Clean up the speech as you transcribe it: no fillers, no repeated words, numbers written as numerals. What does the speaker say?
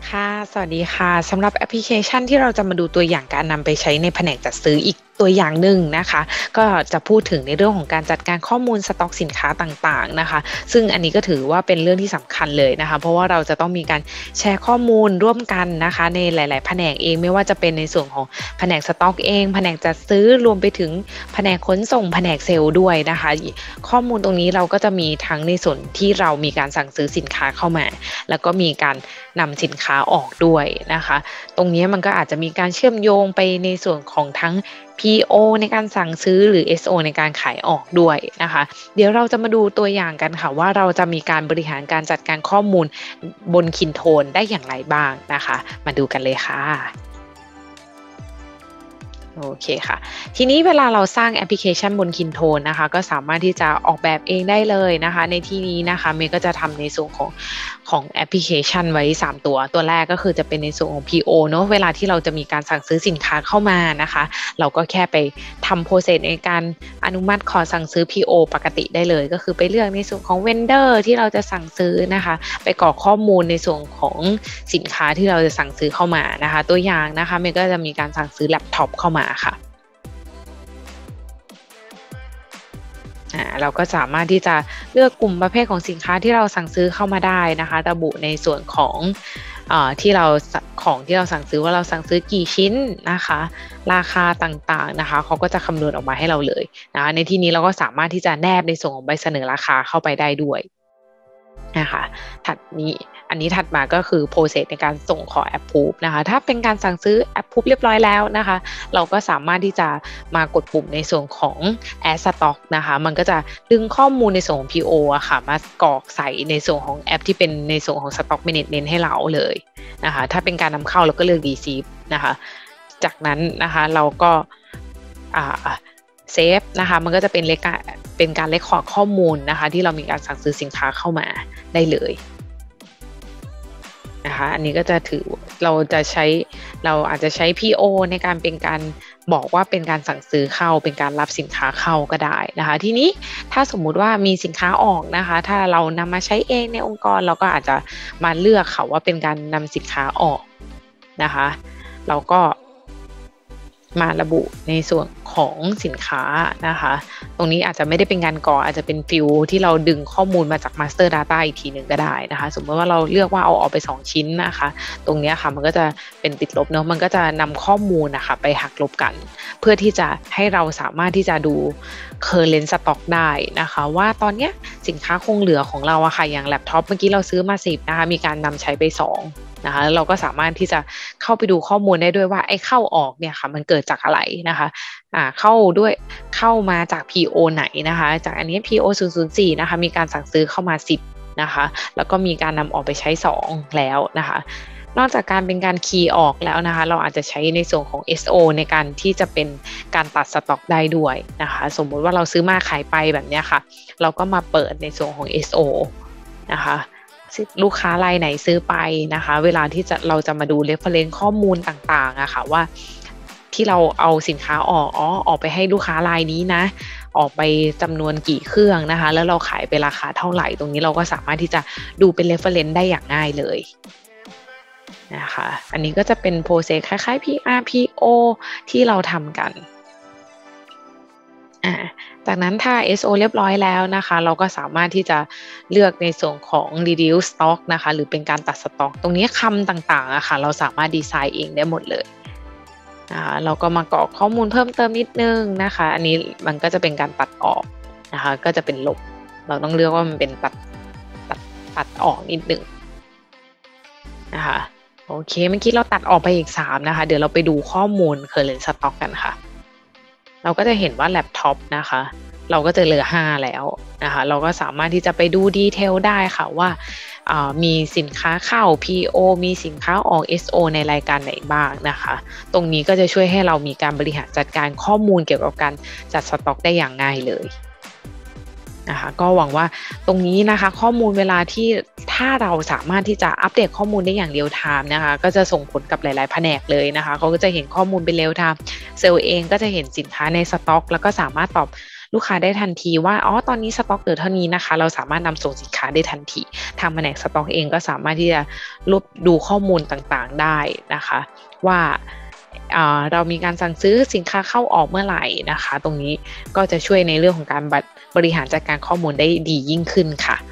ค่ะสวัสดีค่ะสำหรับแอปพลิเคชันที่เราจะมาดูตัวอย่างการนำไปใช้ในแผนกจัดซื้ออีกตัวอย่างหนึ่งนะคะก็จะพูดถึงในเรื่องของการจัดการข้อมูลสต็อกสินค้าต่างๆนะคะซึ่งอันนี้ก็ถือว่าเป็นเรื่องที่สำคัญเลยนะคะเพราะว่าเราจะต้องมีการแชร์ข้อมูลร่วมกันนะคะในหลายๆแผนกเองไม่ว่าจะเป็นในส่วนของแผนกสต็อกเองแผนกจัดซื้อรวมไปถึงแผนกขนส่งแผนกเซลล์ด้วยนะคะข้อมูลตรงนี้เราก็จะมีทั้งในส่วนที่เรามีการสั่งซื้อสินค้าเข้ามาแล้วก็มีการนำสินค้าออกด้วยนะคะตรงนี้มันก็อาจจะมีการเชื่อมโยงไปในส่วนของทั้ง PO ในการสั่งซื้อหรือ SO ในการขายออกด้วยนะคะเดี๋ยวเราจะมาดูตัวอย่างกันค่ะว่าเราจะมีการบริหารการจัดการข้อมูลบนคินโทนได้อย่างไรบ้างนะคะมาดูกันเลยค่ะโอเคค่ะทีนี้เวลาเราสร้างแอปพลิเคชันบน Kintone นะคะก็สามารถที่จะออกแบบเองได้เลยนะคะในที่นี้นะคะเมย์ก็จะทำในส่วนของแอปพลิเคชันไว้3ตัวแรกก็คือจะเป็นในส่วนของ PO เนอะเวลาที่เราจะมีการสั่งซื้อสินค้าเข้ามานะคะเราก็แค่ไปทำโปรเซสในการอนุมัติขอสั่งซื้อ PO ปกติได้เลยก็คือไปเลือกในส่วนของเวนเดอร์ที่เราจะสั่งซื้อนะคะไปกรอกข้อมูลในส่วนของสินค้าที่เราจะสั่งซื้อเข้ามานะคะตัวอย่างนะคะเมย์ก็จะมีการสั่งซื้อแล็ปท็อปเข้ามาค่ะเราก็สามารถที่จะเลือกกลุ่มประเภทของสินค้าที่เราสั่งซื้อเข้ามาได้นะคะระบุในส่วนของที่เราสั่งซื้อว่าเราสั่งซื้อกี่ชิ้นนะคะราคาต่างๆนะคะเขาก็จะคำนวณออกมาให้เราเลยนะคะในที่นี้เราก็สามารถที่จะแนบในส่วนของใบเสนอราคาเข้าไปได้ด้วยนะคะอันนี้ถัดมาก็คือ process ในการส่งขอ approve นะคะถ้าเป็นการสั่งซื้อ approve เรียบร้อยแล้วนะคะเราก็สามารถที่จะมากดปุ่มในส่วนของ add stock นะคะมันก็จะดึงข้อมูลในส่วนของ PO อะค่ะมากรอกใส่ในส่วนของแอปที่เป็นในส่วนของ stock management ให้เราเลยนะคะถ้าเป็นการนำเข้าเราก็เลือก receive นะคะจากนั้นนะคะเราก็เซฟนะคะมันก็จะเป็นการเรคคอร์ดข้อมูลนะคะที่เรามีการสั่งซื้อสินค้าเข้ามาได้เลยนะคะอันนี้ก็จะถือเราอาจจะใช้ PO ในการเป็นการบอกว่าเป็นการสั่งซื้อเข้าเป็นการรับสินค้าเข้าก็ได้นะคะทีนี้ถ้าสมมุติว่ามีสินค้าออกนะคะถ้าเรานำมาใช้เองในองค์กรเราก็อาจจะมาเลือกค่ะว่าเป็นการนำสินค้าออกนะคะเราก็มาระบุในส่วนของสินค้านะคะตรงนี้อาจจะไม่ได้เป็นการกรอกอาจจะเป็นฟิลที่เราดึงข้อมูลมาจาก Master Data อีกทีหนึ่งก็ได้นะคะสมมติว่าเราเลือกว่าเอาออกไป2ชิ้นนะคะตรงนี้ค่ะมันก็จะเป็นติดลบเนาะมันก็จะนำข้อมูลนะคะไปหักลบกันเพื่อที่จะให้เราสามารถที่จะดู current stock ได้นะคะว่าตอนนี้สินค้าคงเหลือของเราอะค่ะอย่างแล็ปท็อปเมื่อกี้เราซื้อมา10นะคะมีการนำใช้ไป2นะคะเราก็สามารถที่จะเข้าไปดูข้อมูลได้ด้วยว่าไอ้เข้าออกเนี่ยค่ะมันเกิดจากอะไรนะคะเข้ามาจาก PO ไหนนะคะจากอันนี้ PO 004นะคะมีการสั่งซื้อเข้ามา10นะคะแล้วก็มีการนำออกไปใช้2แล้วนะคะนอกจากการเป็นการคีย์ออกแล้วนะคะเราอาจจะใช้ในส่วนของ SO ในการที่จะเป็นการตัดสต็อกได้ด้วยนะคะสมมุติว่าเราซื้อมาขายไปแบบนี้ค่ะเราก็มาเปิดในส่วนของ SO นะคะลูกค้ารายไหนซื้อไปนะคะเวลาที่เราจะมาดู reference ข้อมูลต่างๆอะค่ะว่าที่เราเอาสินค้าออกไปให้ลูกค้ารายนี้นะออกไปจำนวนกี่เครื่องนะคะแล้วเราขายไปราคาเท่าไหร่ตรงนี้เราก็สามารถที่จะดูเป็น reference ได้อย่างง่ายเลยนะคะอันนี้ก็จะเป็น process คล้ายๆ PR PO ที่เราทำกันจากนั้นถ้า SO เรียบร้อยแล้วนะคะเราก็สามารถที่จะเลือกในส่วนของ reduce stock นะคะหรือเป็นการตัดสต็อกตรงนี้คำต่างๆอะค่ะเราสามารถดีไซน์เองได้หมดเลยนะคะเราก็มากรอกข้อมูลเพิ่มเติมนิดนึงนะคะอันนี้มันก็จะเป็นการตัดออกนะคะก็จะเป็นลบเราต้องเลือกว่ามันเป็นตัดออกนิดนึงนะคะโอเคเมื่อกี้เราตัดออกไปอีก3นะคะเดี๋ยวเราไปดูข้อมูล current stock กันค่ะเราก็จะเห็นว่าแล็ปท็อปนะคะเราก็จะเหลือ5แล้วนะคะเราก็สามารถที่จะไปดูดีเทลได้ค่ะว่ามีสินค้าเข้า PO มีสินค้าออก SO ในรายการไหนบ้างนะคะตรงนี้ก็จะช่วยให้เรามีการบริหารจัดการข้อมูลเกี่ยวกับการจัดสต็อกได้อย่างง่ายเลยนะคะก็หวังว่าตรงนี้นะคะข้อมูลเวลาที่ถ้าเราสามารถที่จะอัปเดตข้อมูลได้อย่างเรียลไทม์นะคะก็จะส่งผลกับหลายๆแผนกเลยนะคะเขาก็จะเห็นข้อมูลเป็นเรียลไทม์เซลล์เองก็จะเห็นสินค้าในสต็อกแล้วก็สามารถตอบลูกค้าได้ทันทีว่าอ๋อตอนนี้สต็อกเหลือเท่านี้นะคะเราสามารถนำส่งสินค้าได้ทันทีทางแผนกสต็อกเองก็สามารถที่จะรวบดูข้อมูลต่างๆได้นะคะว่าเรามีการสั่งซื้อสินค้าเข้าออกเมื่อไหร่นะคะตรงนี้ก็จะช่วยในเรื่องของการบริหารจัดการข้อมูลได้ดียิ่งขึ้นค่ะ